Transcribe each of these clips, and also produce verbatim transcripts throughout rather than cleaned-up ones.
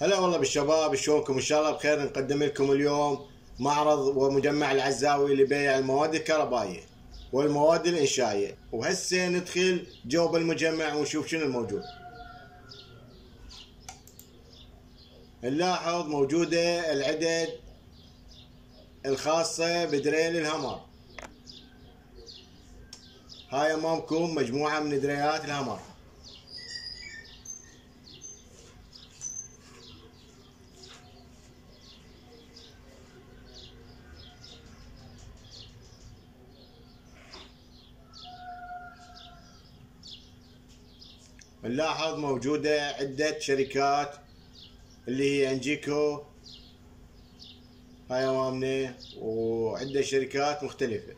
هلا والله بالشباب، شلونكم؟ ان شاء الله بخير. نقدم لكم اليوم معرض ومجمع العزاوي لبيع المواد الكهربائية والمواد الإنشائية، وهسه ندخل جوب المجمع ونشوف شنو الموجود. نلاحظ موجودة العدد الخاصة بدريل الهمر. هاي امامكم مجموعة من دريلات الهمر. نلاحظ موجودة عدة شركات اللي هي انجيكو، هاي امامنا، وعدة شركات مختلفة.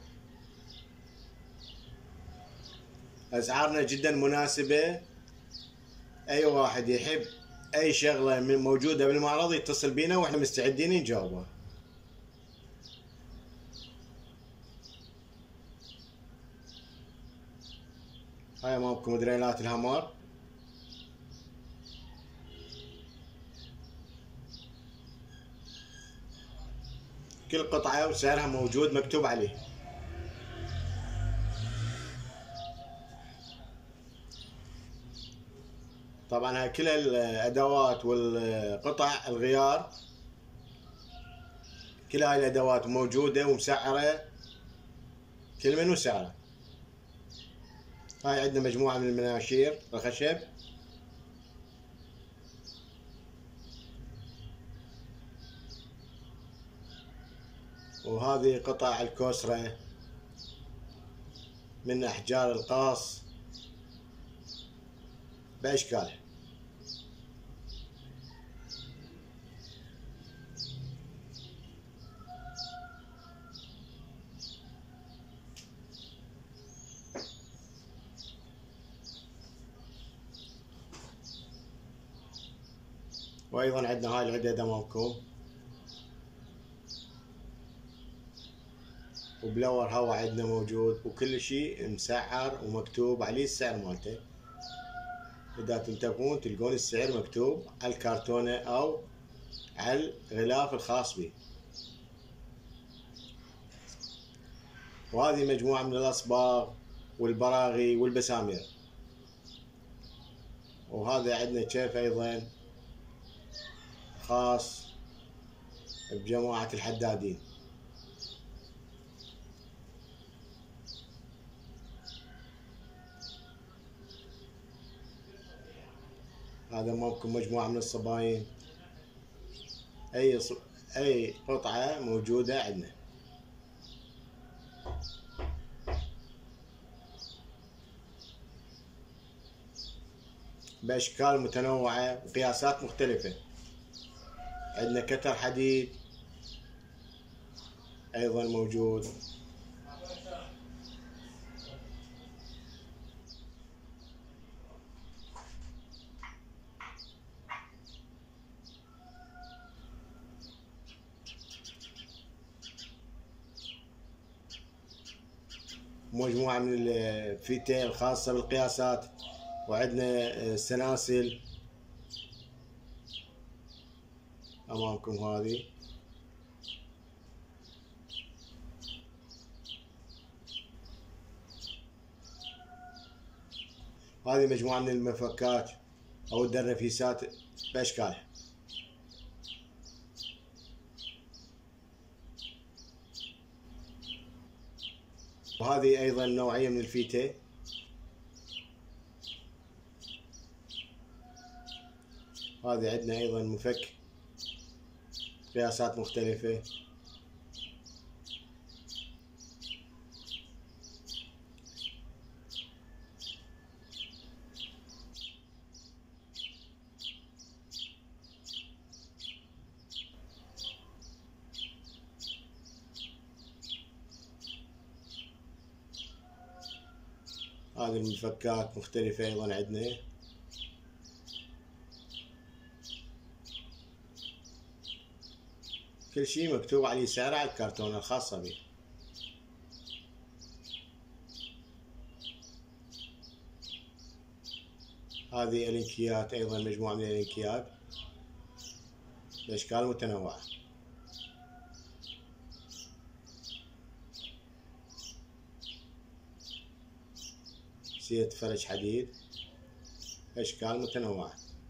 اسعارنا جدا مناسبة، اي واحد يحب اي شغلة من موجودة بالمعرض يتصل بينا واحنا مستعدين نجاوبه. هاي امامكم دريلات الهمر. كل قطعة وسعرها موجود مكتوب عليه. طبعا هاي كل الادوات والقطع الغيار، كل هاي الادوات موجودة ومسعرة، كل منو سعره. هاي عندنا مجموعة من المناشير الخشب، وهذه قطع الكوسرة من أحجار القاص بأشكالها. وأيضا عندنا هاي العدد أمامكم، وبلور هوا عندنا موجود، وكل شيء مسعر ومكتوب عليه السعر مالته. إذا تنتبهون تلقون السعر مكتوب على الكرتونة أو على الغلاف الخاص به. وهذه مجموعة من الأصباغ والبراغي والبسامير. وهذا عندنا كيف أيضا خاص بجماعة الحدادين. هذا ممكن مجموعة من الصباين، أي ص... أي قطعة موجودة عندنا بأشكال متنوعة وقياسات مختلفة. عندنا كتر حديد أيضا موجود. مجموعة من الفيتة الخاصة بالقياسات، وعندنا سلاسل أمامكم. هذه هذه مجموعة من المفكات أو الدرنفيسات بأشكالها. وهذه أيضا نوعية من الفيتة. هذه عندنا أيضا مفك قياسات مختلفة. هذه المفكات مختلفة أيضا عندنا. كل شيء مكتوب عليه سعره على الكرتونة الخاصة به. هذه الانكيات، ايضا مجموعة من الانكيات. بأشكال متنوعة. سية فرش حديد أشكال متنوعة.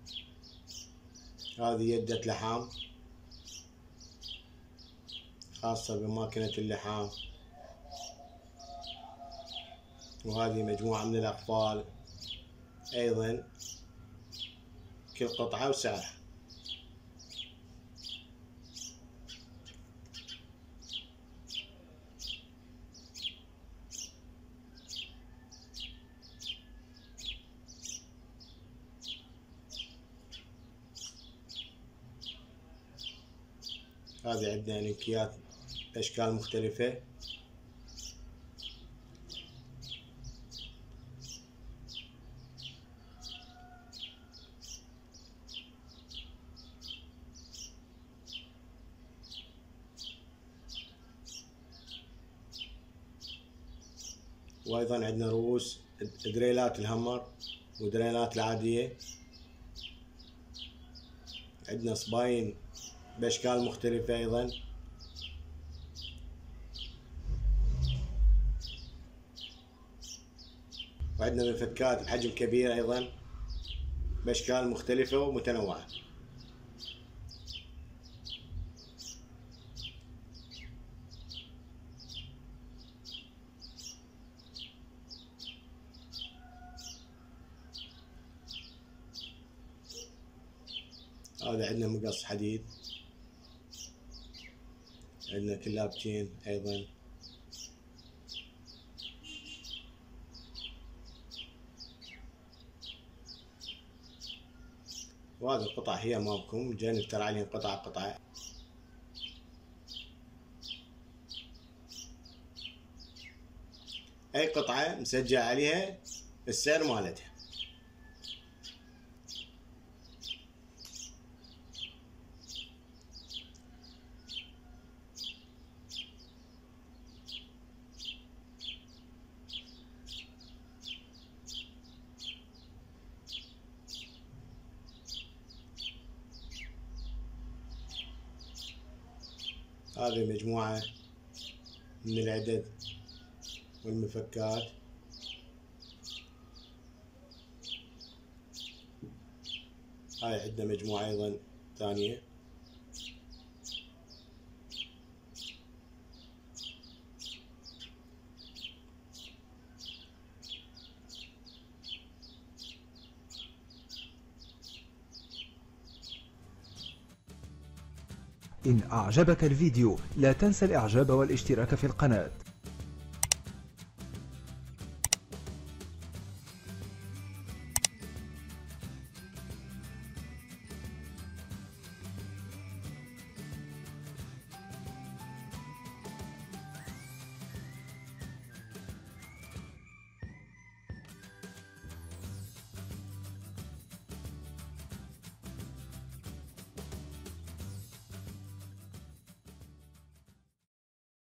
هذه يدة لحام خاصة بماكينة اللحام. وهذه مجموعة من الأقفال أيضا، كل قطعة وسعرها. هذه عندنا لينكيات أشكال مختلفة. وأيضا عندنا رؤوس دريلات الهمر ودريلات العادية. عندنا صباين بأشكال مختلفة أيضا. وعندنا مفكات بحجم كبير أيضا بأشكال مختلفة ومتنوعة. هذا عندنا مقص حديد، عندنا كلابتين أيضا. وهذه القطع هي أمامكم، جاي نفتر عليهم قطعة قطعة. أي قطعة مسجل عليها السعر مالتها. هذه مجموعة من العدد والمفكات. هاي عندنا مجموعة أيضا ثانية. إن أعجبك الفيديو لا تنسى الإعجاب والاشتراك في القناة.